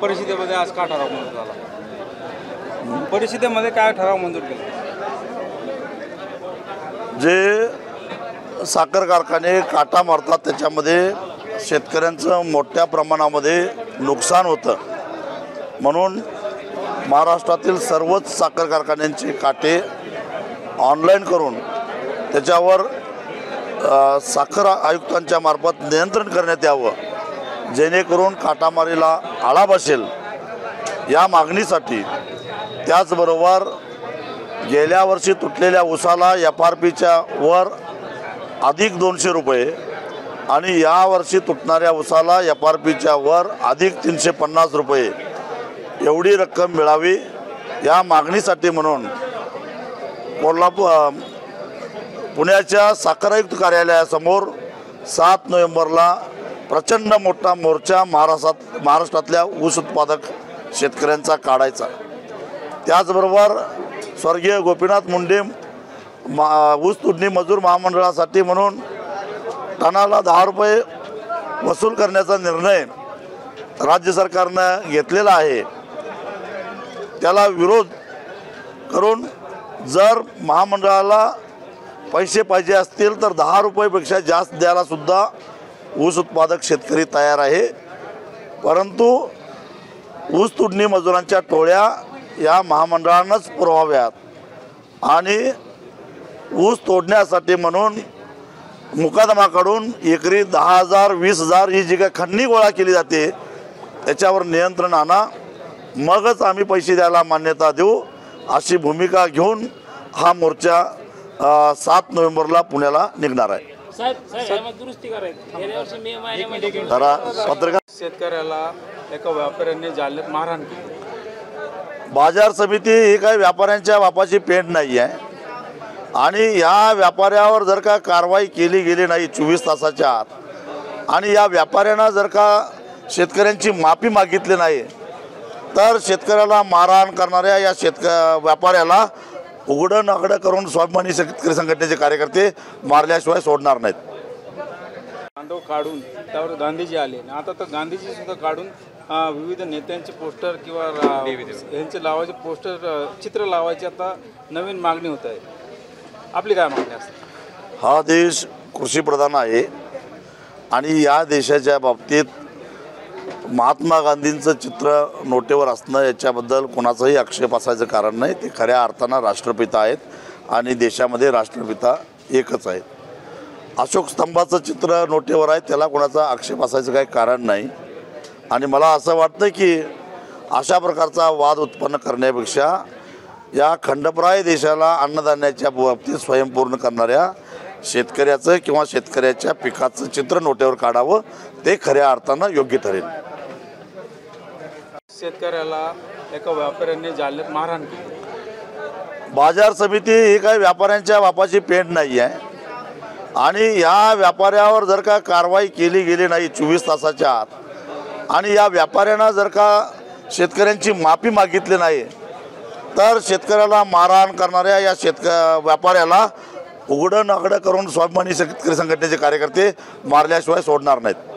परिषदेमध्ये आज का ठराव मंजूर झाला? परिषदेमध्ये काय ठराव मंजूर केला? जे साखर कारखाने काटा मारतात त्याच्यामध्ये शेतकऱ्यांचं मोठ्या प्रमाणामध्ये नुकसान होतं, म्हणून महाराष्ट्रातील सर्वच साखर कारखान्यांचे काटे ऑनलाईन करून त्याच्यावर साखर आयुक्तांच्या मार्फत नियंत्रण करण्यात यावं, जेणेकरून काटामारीला आळा बसेल या मागणीसाठी। त्याचबरोबर गेल्या वर्षी तुटलेल्या ऊसाला FRPच्या वर अधिक 200 रुपये आणि यावर्षी तुटणाऱ्या ऊसाला FRPच्या वर अधिक 350 रुपये एवढी रक्कम मिळावी या मागणीसाठी म्हणून पुण्याच्या साखर आयुक्त कार्यालयासमोर 7 नोव्हेंबरला प्रचंड मोठा मोर्चा महाराष्ट्रातल्या ऊस उत्पादक शेतकऱ्यांचा काढायचा। त्याचबरोबर स्वर्गीय गोपीनाथ मुंडे ऊस तोडणी मजूर महामंडळासाठी म्हणून टनाला 10 रुपये वसूल करण्याचा निर्णय राज्य सरकारनं घेतलेला आहे, त्याला विरोध करून जर महामंडळाला पैसे पाहिजे असतील तर 10 रुपयेपेक्षा जास्त द्यायला सुद्धा ऊस उत्पादक शेतकरी तयार आहे। परंतु ऊस तोडणी मजुरांच्या टोळ्या या महामंडळानंच पुरवाव्यात आणि ऊस तोडण्यासाठी म्हणून मुकादमाकडून एकरी 10,000 20,000 ही जी काय खंडणी गोळा केली जाते त्याच्यावर नियंत्रण आणा, मगच आम्ही पैसे द्यायला मान्यता देऊ, अशी भूमिका घेऊन हा मोर्चा 7 नोव्हेंबरला पुण्याला निघणार आहे। पत्रकार शेतकऱ्याला एका व्यापाऱ्याने जालन्यात मारहाण केली। बाजार समिती ही काही व्यापाऱ्यांच्या बापाची पेंट नाही आहे आणि या व्यापाऱ्यावर जर का कारवाई केली गेली नाही 24 तासाच्या आत आणि या व्यापाऱ्यांना जर का शेतकऱ्यांची माफी मागितली नाही तर शेतकऱ्याला मारहाण करणाऱ्या या व्यापाऱ्याला उघडं नागडं करून स्वाभिमानी शेतकरी संघटनेचे कार्यकर्ते मारल्याशिवाय सोडणार नाहीत। बांधव काढून त्यावर गांधीजी आले, आता तर गांधीजी सुद्धा काढून विविध नेत्यांचे पोस्टर किंवा यांचे लावायचे पोस्टर चित्र लावायचे आता नवीन मागणी होत आहे, आपली काय मागणी असते? हा देश कृषीप्रधान आहे आणि या देशाच्या बाबतीत महात्मा गांधींचं चित्र नोटेवर असणं याच्याबद्दल कोणाचाही आक्षेप असायचं कारण नाही। ते खऱ्या अर्थानं राष्ट्रपिता आहेत आणि देशामध्ये राष्ट्रपिता एकच आहेत। अशोक स्तंभाचं चित्र नोटेवर आहे, त्याला कोणाचा आक्षेप असायचं काही कारण नाही आणि मला असं वाटतं की अशा प्रकारचा वाद उत्पन्न करण्यापेक्षा या खंडप्राय देशाला अन्नधान्याच्या बाबतीत स्वयंपूर्ण करणाऱ्या शेतकऱ्याचं किंवा शेतकऱ्याच्या पिकाचं चित्र नोटेवर काढावं, ते खऱ्या अर्थानं योग्य ठरेल। शेतकऱ्याला एका व्यापाऱ्याने जालन्यात मारहाण केली। बाजार समिती ही काही व्यापाऱ्यांच्या बापाची पेंट नाही आहे आणि या व्यापाऱ्यावर जर का कारवाई केली गेली नाही 24 तासाच्या आत आणि या व्यापाऱ्यांना जर का शेतकऱ्यांची माफी मागितली नाही तर शेतकऱ्याला मारहाण करणाऱ्या या व्यापाऱ्याला उघडं नागडं करून स्वाभिमानी शेतकरी संघटनेचे कार्यकर्ते मारल्याशिवाय सोडणार नाहीत।